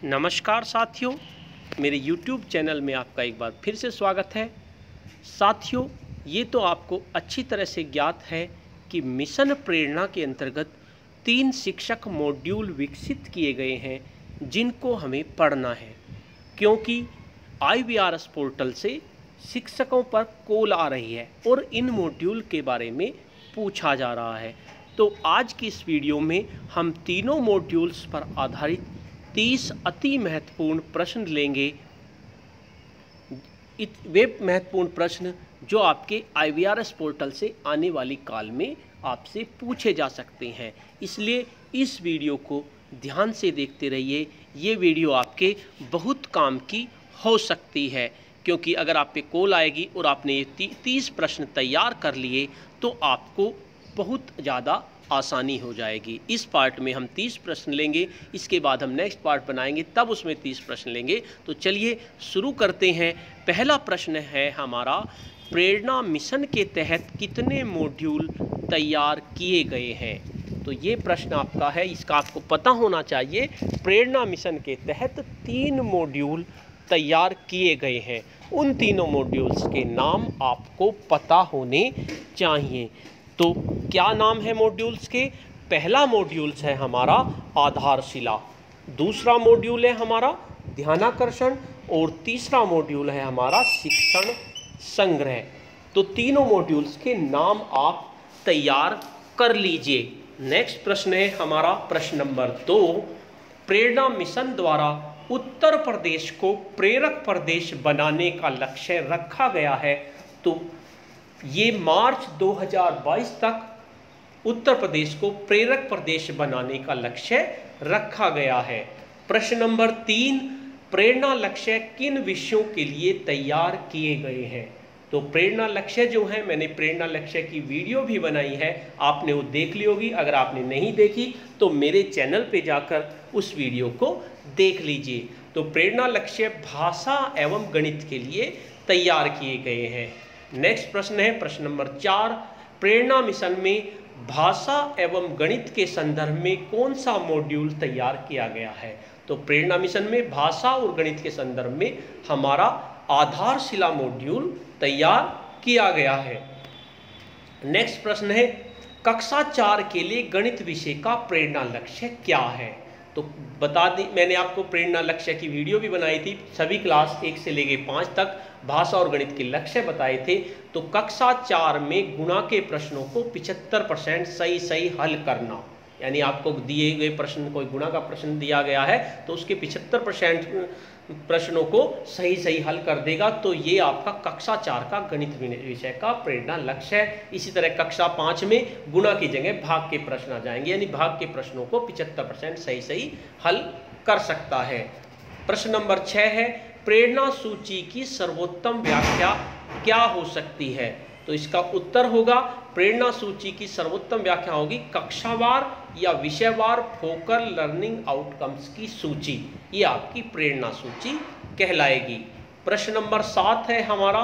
नमस्कार साथियों, मेरे YouTube चैनल में आपका एक बार फिर से स्वागत है। साथियों, ये तो आपको अच्छी तरह से ज्ञात है कि मिशन प्रेरणा के अंतर्गत 3 शिक्षक मॉड्यूल विकसित किए गए हैं जिनको हमें पढ़ना है, क्योंकि IVRS पोर्टल से शिक्षकों पर कॉल आ रही है और इन मॉड्यूल के बारे में पूछा जा रहा है। तो आज की इस वीडियो में हम तीनों मॉड्यूल्स पर आधारित 30 अति महत्वपूर्ण प्रश्न लेंगे। वे महत्वपूर्ण प्रश्न जो आपके IVRS पोर्टल से आने वाली काल में आपसे पूछे जा सकते हैं, इसलिए इस वीडियो को ध्यान से देखते रहिए। ये वीडियो आपके बहुत काम की हो सकती है, क्योंकि अगर आप पे कॉल आएगी और आपने ये 30 प्रश्न तैयार कर लिए तो आपको बहुत ज़्यादा आसानी हो जाएगी। इस पार्ट में हम 30 प्रश्न लेंगे, इसके बाद हम नेक्स्ट पार्ट बनाएंगे, तब उसमें 30 प्रश्न लेंगे। तो चलिए शुरू करते हैं। पहला प्रश्न है हमारा, प्रेरणा मिशन के तहत कितने मॉड्यूल तैयार किए गए हैं? तो ये प्रश्न आपका है, इसका आपको पता होना चाहिए। प्रेरणा मिशन के तहत 3 मॉड्यूल तैयार किए गए हैं। उन तीनों मॉड्यूल्स के नाम आपको पता होने चाहिए। तो क्या नाम है मॉड्यूल्स के? पहला मॉड्यूल्स है हमारा आधारशिला, दूसरा मॉड्यूल है हमारा ध्यानाकर्षण और तीसरा मॉड्यूल है हमारा शिक्षण संग्रह। तो तीनों मॉड्यूल्स के नाम आप तैयार कर लीजिए। नेक्स्ट प्रश्न है हमारा प्रश्न नंबर 2, प्रेरणा मिशन द्वारा उत्तर प्रदेश को प्रेरक प्रदेश बनाने का लक्ष्य रखा गया है। तो ये मार्च 2022 तक उत्तर प्रदेश को प्रेरक प्रदेश बनाने का लक्ष्य रखा गया है। प्रश्न नंबर 3, प्रेरणा लक्ष्य किन विषयों के लिए तैयार किए गए हैं? तो प्रेरणा लक्ष्य जो है, मैंने प्रेरणा लक्ष्य की वीडियो भी बनाई है, आपने वो देख ली होगी। अगर आपने नहीं देखी तो मेरे चैनल पे जाकर उस वीडियो को देख लीजिए। तो प्रेरणा लक्ष्य भाषा एवं गणित के लिए तैयार किए गए हैं। नेक्स्ट प्रश्न है प्रश्न नंबर 4, प्रेरणा मिशन में भाषा एवं गणित के संदर्भ में कौन सा मॉड्यूल तैयार किया गया है? तो प्रेरणा मिशन में भाषा और गणित के संदर्भ में हमारा आधारशिला मॉड्यूल तैयार किया गया है। नेक्स्ट प्रश्न है, कक्षा 4 के लिए गणित विषय का प्रेरणा लक्ष्य क्या है? तो बता दी, मैंने आपको प्रेरणा लक्ष्य की वीडियो भी बनाई थी। सभी क्लास 1 से लेके 5 तक भाषा और गणित के लक्ष्य बताए थे। तो कक्षा 4 में गुणा के प्रश्नों को 75% सही हल करना, यानी आपको दिए गए प्रश्न, कोई गुणा का प्रश्न दिया गया है तो उसके 75% प्रश्नों को सही हल कर देगा। तो ये आपका कक्षा 4 का गणित विषय का प्रेरणा लक्ष्य है। इसी तरह कक्षा 5 में गुणा की जगह भाग के प्रश्न आ जाएंगे, यानी भाग के प्रश्नों को 75% सही हल कर सकता है। प्रश्न नंबर 6 है, प्रेरणा सूची की सर्वोत्तम व्याख्या क्या हो सकती है? तो इसका उत्तर होगा, प्रेरणा सूची की सर्वोत्तम व्याख्या होगी कक्षावार या विषयवार फोकल लर्निंग आउटकम्स की सूची। ये आपकी प्रेरणा सूची कहलाएगी। प्रश्न नंबर 7 है हमारा,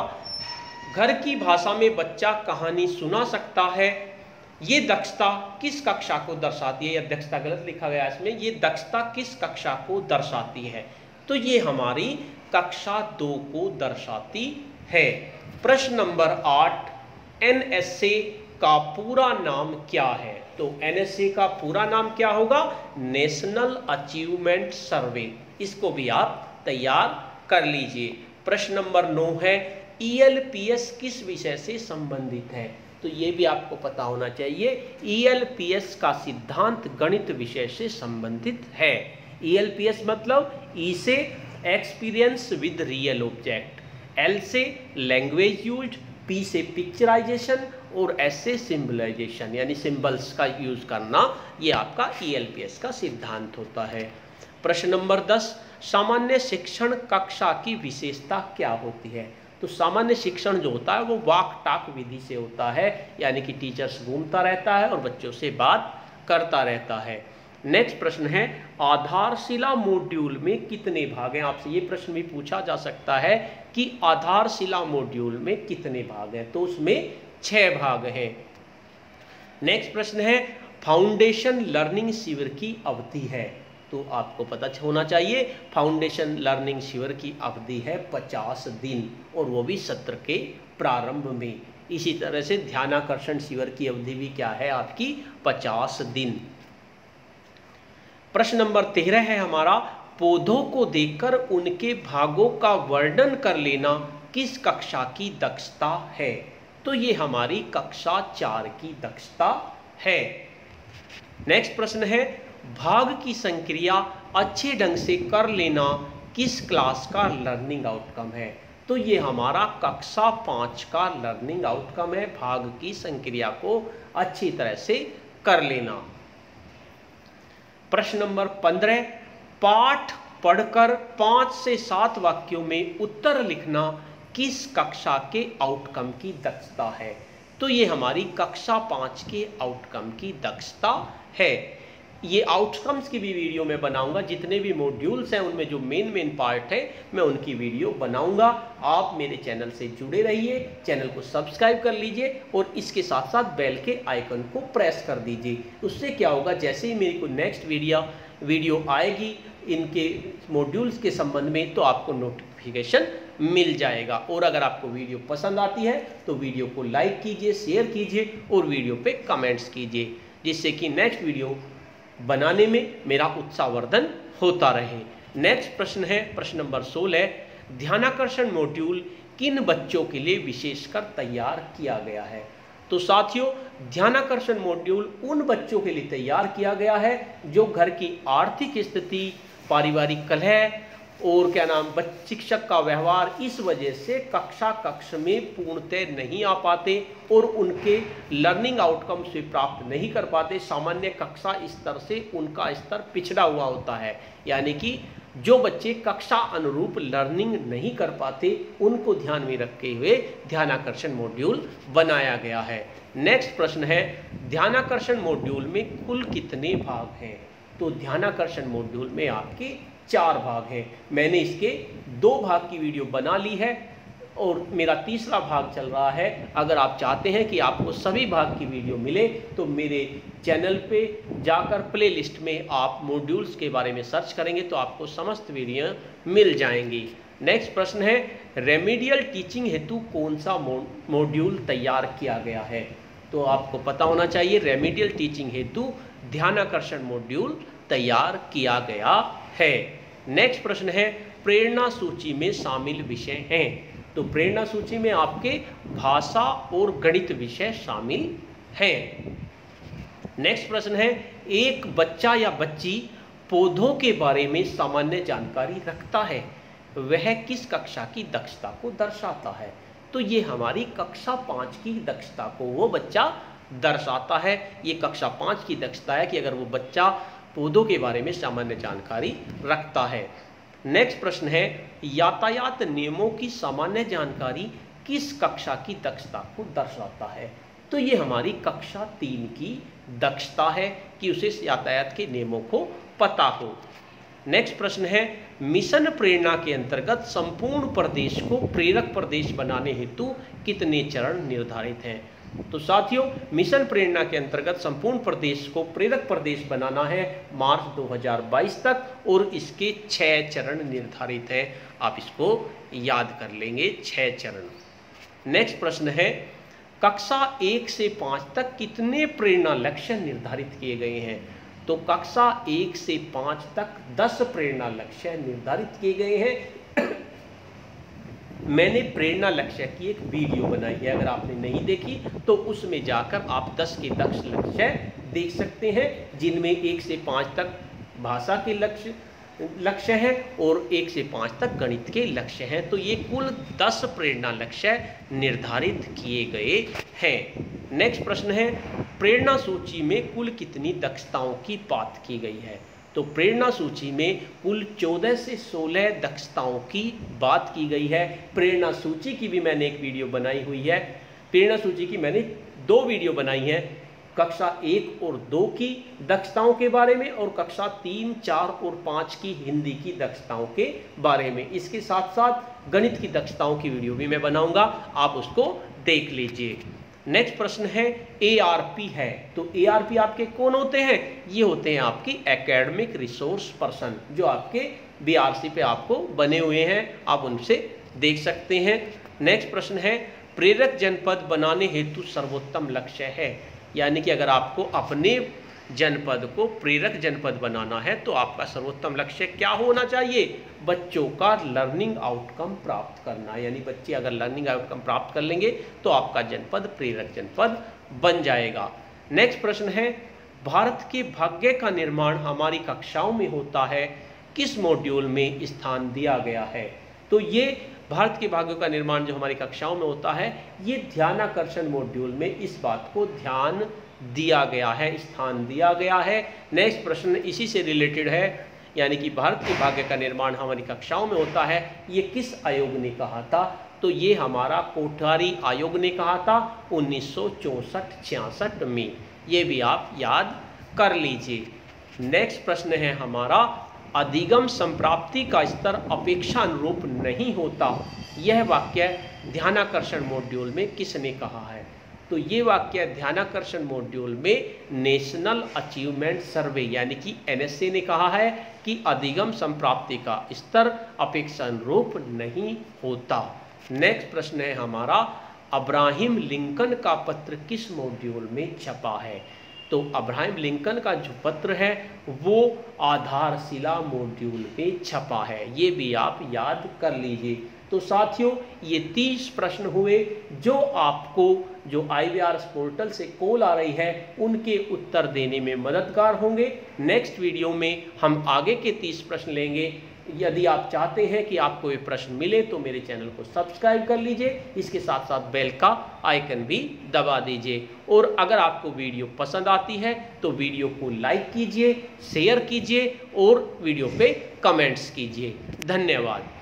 घर की भाषा में बच्चा कहानी सुना सकता है। ये दक्षता किस कक्षा को दर्शाती है? या दक्षता गलत लिखा गया इसमें, ये दक्षता किस कक्षा को दर्शाती है? तो ये हमारी कक्षा 2 को दर्शाती है। प्रश्न नंबर 8, NSA का पूरा नाम क्या है? तो NSA का पूरा नाम क्या होगा? National achievement survey. इसको भी आप तैयार कर लीजिए। प्रश्न नंबर 9 है, ELPS किस विषय से संबंधित है? तो ये भी आपको पता होना चाहिए। ELPS का सिद्धांत गणित विषय से संबंधित है। ELPS मतलब E से experience with real object, L से लैंग्वेज यूज्ड, P से पिक्चराइजेशन और S से सिंबलाइजेशन, यानी सिंबल्स का यूज करना। ये आपका ELPS का सिद्धांत होता है। प्रश्न नंबर 10, सामान्य शिक्षण कक्षा की विशेषता क्या होती है? तो सामान्य शिक्षण जो होता है वो वाक टाक विधि से होता है, यानी कि टीचर्स घूमता रहता है और बच्चों से बात करता रहता है। नेक्स्ट प्रश्न है, आधारशिला मॉड्यूल में कितने भाग हैं? आपसे ये प्रश्न भी पूछा जा सकता है कि आधारशिला मॉड्यूल में कितने भाग हैं? तो उसमें 6 भाग हैं। नेक्स्ट प्रश्न है, फाउंडेशन लर्निंग शिविर की अवधि है। तो आपको पता होना चाहिए फाउंडेशन लर्निंग शिविर की अवधि है 50 दिन और वो भी सत्र के प्रारंभ में। इसी तरह से ध्यानाकर्षण शिविर की अवधि भी क्या है आपकी 50 दिन। प्रश्न नंबर 13 है हमारा, पौधों को देखकर उनके भागों का वर्णन कर लेना किस कक्षा की दक्षता है? तो ये हमारी कक्षा 4 की दक्षता है। नेक्स्ट प्रश्न है, भाग की संक्रिया अच्छे ढंग से कर लेना किस क्लास का लर्निंग आउटकम है? तो ये हमारा कक्षा 5 का लर्निंग आउटकम है, भाग की संक्रिया को अच्छी तरह से कर लेना। प्रश्न नंबर 15, पाठ पढ़कर 5 से 7 वाक्यों में उत्तर लिखना किस कक्षा के आउटकम की दक्षता है? तो ये हमारी कक्षा 5 के आउटकम की दक्षता है। ये आउटकम्स की भी वीडियो मैं बनाऊंगा, जितने भी मॉड्यूल्स हैं उनमें जो मेन पार्ट है मैं उनकी वीडियो बनाऊंगा। आप मेरे चैनल से जुड़े रहिए, चैनल को सब्सक्राइब कर लीजिए और इसके साथ साथ बेल के आइकन को प्रेस कर दीजिए। उससे क्या होगा, जैसे ही मेरी कोई नेक्स्ट वीडियो आएगी इनके मॉड्यूल्स के संबंध में तो आपको नोटिफिकेशन मिल जाएगा। और अगर आपको वीडियो पसंद आती है तो वीडियो को लाइक कीजिए, शेयर कीजिए और वीडियो पे कमेंट्स कीजिए, जिससे कि नेक्स्ट वीडियो बनाने में मेरा उत्साहवर्धन होता रहे। नेक्स्ट प्रश्न है प्रश्न नंबर 16, ध्यानाकर्षण मॉड्यूल किन बच्चों के लिए विशेषकर तैयार किया गया है? तो साथियों, ध्यानाकर्षण मॉड्यूल उन बच्चों के लिए तैयार किया गया है जो घर की आर्थिक स्थिति, पारिवारिक कलह और शिक्षक का व्यवहार इस वजह से कक्ष में पूर्णतः नहीं आ पाते और उनके लर्निंग आउटकम से प्राप्त नहीं कर पाते। सामान्य कक्षा स्तर से उनका स्तर पिछड़ा हुआ होता है, यानी कि जो बच्चे कक्षा अनुरूप लर्निंग नहीं कर पाते उनको ध्यान में रखते हुए ध्यानाकर्षण मॉड्यूल बनाया गया है। नेक्स्ट प्रश्न है, ध्यानाकर्षण मॉड्यूल में कुल कितने भाग हैं? तो ध्यानाकर्षण मॉड्यूल में आपके 4 भाग हैं। मैंने इसके 2 भाग की वीडियो बना ली है और मेरा तीसरा भाग चल रहा है। अगर आप चाहते हैं कि आपको सभी भाग की वीडियो मिले तो मेरे चैनल पे जाकर प्लेलिस्ट में आप मॉड्यूल्स के बारे में सर्च करेंगे तो आपको समस्त वीडियो मिल जाएंगी। नेक्स्ट प्रश्न है, रेमेडियल टीचिंग हेतु कौन सा मॉड्यूल तैयार किया गया है? तो आपको पता होना चाहिए रेमेडियल टीचिंग हेतु ध्यानाकर्षण मॉड्यूल तैयार किया गया है। नेक्स्ट प्रश्न है, प्रेरणा सूची में शामिल विषय हैं? तो प्रेरणा सूची में आपके भाषा और गणित विषय शामिल हैं। नेक्स्ट प्रश्न है, एक बच्चा या बच्ची पौधों के बारे में सामान्य जानकारी रखता है, वह किस कक्षा की दक्षता को दर्शाता है? तो ये हमारी कक्षा 5 की दक्षता को वो बच्चा दर्शाता है। ये कक्षा 5 की दक्षता है कि अगर वो बच्चा पौधों के बारे में सामान्य जानकारी रखता है। नेक्स्ट प्रश्न है, यातायात नियमों की सामान्य जानकारी किस कक्षा की दक्षता को दर्शाता है? तो ये हमारी कक्षा 3 की दक्षता है कि उसे यातायात के नियमों को पता हो। नेक्स्ट प्रश्न है, मिशन प्रेरणा के अंतर्गत संपूर्ण प्रदेश को प्रेरक प्रदेश बनाने हेतु कितने चरण निर्धारित हैं? तो साथियों, मिशन प्रेरणा के अंतर्गत संपूर्ण प्रदेश को प्रेरक प्रदेश बनाना है मार्च 2022 तक और इसके 6 चरण निर्धारित हैं। आप इसको याद कर लेंगे, 6 चरण। नेक्स्ट प्रश्न है, कक्षा 1 से 5 तक कितने प्रेरणा लक्ष्य निर्धारित किए गए हैं? तो कक्षा 1 से 5 तक 10 प्रेरणा लक्ष्य निर्धारित किए गए हैं। मैंने प्रेरणा लक्ष्य की एक वीडियो बनाई है, अगर आपने नहीं देखी तो उसमें जाकर आप 10 के 10 लक्ष्य देख सकते हैं, जिनमें 1 से 5 तक भाषा के लक्ष्य हैं और 1 से 5 तक गणित के लक्ष्य हैं। तो ये कुल 10 प्रेरणा लक्ष्य निर्धारित किए गए हैं। नेक्स्ट प्रश्न है, प्रेरणा सूची में कुल कितनी दक्षताओं की बात की गई है? तो प्रेरणा सूची में कुल 14 से 16 दक्षताओं की बात की गई है। प्रेरणा सूची की भी मैंने एक वीडियो बनाई हुई है। प्रेरणा सूची की मैंने 2 वीडियो बनाई हैं, कक्षा 1 और 2 की दक्षताओं के बारे में और कक्षा 3, 4 और 5 की हिंदी की दक्षताओं के बारे में। इसके साथ साथ गणित की दक्षताओं की वीडियो भी मैं बनाऊंगा, आप उसको देख लीजिए। नेक्स्ट प्रश्न है ARP है, तो ARP आपके कौन होते हैं? ये होते हैं आपकी एकेडमिक रिसोर्स पर्सन, जो आपके BRC पे आपको बने हुए हैं, आप उनसे देख सकते हैं। नेक्स्ट प्रश्न है प्रेरक जनपद बनाने हेतु सर्वोत्तम लक्ष्य है, यानी कि अगर आपको अपने जनपद को प्रेरक जनपद बनाना है तो आपका सर्वोत्तम लक्ष्य क्या होना चाहिए? बच्चों का लर्निंग आउटकम प्राप्त करना, यानी बच्चे अगर लर्निंग आउटकम प्राप्त कर लेंगे तो आपका जनपद प्रेरक जनपद बन जाएगा। नेक्स्ट प्रश्न है भारत के भाग्य का निर्माण हमारी कक्षाओं में होता है, किस मॉड्यूल में स्थान दिया गया है? तो ये भारत के भाग्यों का निर्माण जो हमारी कक्षाओं में होता है, ये ध्यानाकर्षण मॉड्यूल में इस बात को ध्यान दिया गया है, स्थान दिया गया है। नेक्स्ट प्रश्न इसी से रिलेटेड है, यानी कि भारत के भाग्य का निर्माण हमारी कक्षाओं में होता है, ये किस आयोग ने कहा था? तो ये हमारा कोठारी आयोग ने कहा था 1964-66 में, ये भी आप याद कर लीजिए। नेक्स्ट प्रश्न है हमारा अधिगम संप्राप्ति का स्तर अपेक्षा अनुरूप नहीं होता, यह वाक्य ध्यानाकर्षण मॉड्यूल में किसने कहा है? तो ये वाक्य ध्यानाकर्षण मॉड्यूल में नेशनल अचीवमेंट सर्वे यानी कि NSA ने कहा है कि अधिगम संप्राप्ति का स्तर अपेक्षा अनुरूप नहीं होता। नेक्स्ट प्रश्न है हमारा अब्राहम लिंकन का पत्र किस मॉड्यूल में छपा है? तो अब्राहम लिंकन का जो पत्र है वो आधारशिला मॉड्यूल में छपा है, ये भी आप याद कर लीजिए। तो साथियों ये 30 प्रश्न हुए जो आपको जो IVRS पोर्टल से कॉल आ रही है उनके उत्तर देने में मददगार होंगे। नेक्स्ट वीडियो में हम आगे के 30 प्रश्न लेंगे। यदि आप चाहते हैं कि आपको ये प्रश्न मिले तो मेरे चैनल को सब्सक्राइब कर लीजिए, इसके साथ साथ बेल का आइकन भी दबा दीजिए। और अगर आपको वीडियो पसंद आती है तो वीडियो को लाइक कीजिए, शेयर कीजिए और वीडियो पे कमेंट्स कीजिए। धन्यवाद।